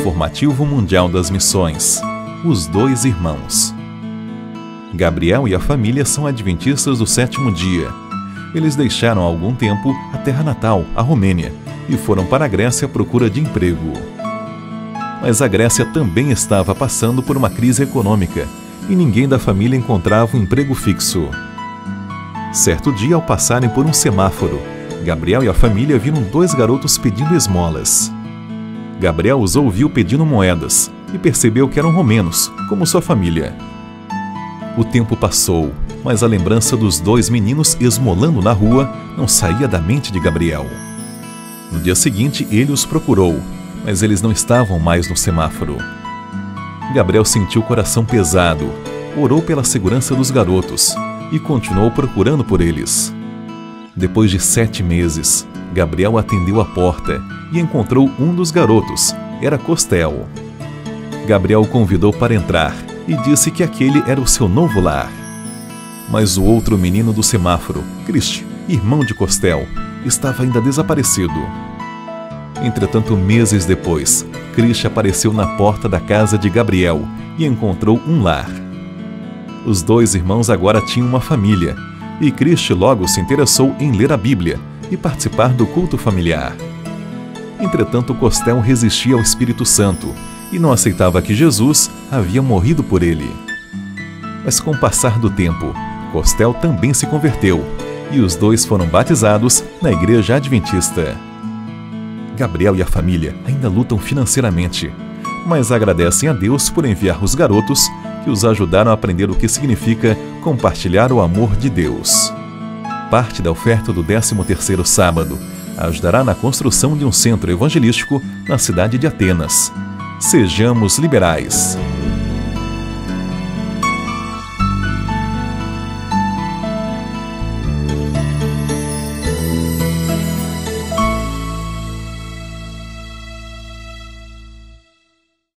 Informativo Mundial das Missões. Os dois irmãos. Gabriel e a família são adventistas do sétimo dia. Eles deixaram há algum tempo a terra natal, a Romênia, e foram para a Grécia à procura de emprego. Mas a Grécia também estava passando por uma crise econômica e ninguém da família encontrava um emprego fixo. Certo dia, ao passarem por um semáforo, Gabriel e a família viram dois garotos pedindo esmolas. Gabriel os ouviu pedindo moedas e percebeu que eram romenos, como sua família. O tempo passou, mas a lembrança dos dois meninos esmolando na rua não saía da mente de Gabriel. No dia seguinte, ele os procurou, mas eles não estavam mais no semáforo. Gabriel sentiu o coração pesado, orou pela segurança dos garotos e continuou procurando por eles. Depois de 7 meses, Gabriel atendeu a porta e encontrou um dos garotos. Era Costel. Gabriel o convidou para entrar e disse que aquele era o seu novo lar. Mas o outro menino do semáforo, Cristi, irmão de Costel, estava ainda desaparecido. Entretanto, meses depois, Cristi apareceu na porta da casa de Gabriel e encontrou um lar. Os dois irmãos agora tinham uma família, e Cristi logo se interessou em ler a Bíblia e participar do culto familiar. Entretanto, Costel resistia ao Espírito Santo e não aceitava que Jesus havia morrido por ele. Mas com o passar do tempo, Costel também se converteu e os dois foram batizados na Igreja Adventista. Gabriel e a família ainda lutam financeiramente, mas agradecem a Deus por enviar os garotos que os ajudaram a aprender o que significa compartilhar o amor de Deus. Parte da oferta do 13º sábado ajudará na construção de um centro evangelístico na cidade de Atenas. Sejamos liberais.